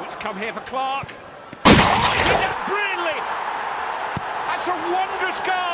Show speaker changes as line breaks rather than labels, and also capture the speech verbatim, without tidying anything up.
It's come here for Clark. Oh, he did that brilliantly. That's a wondrous goal.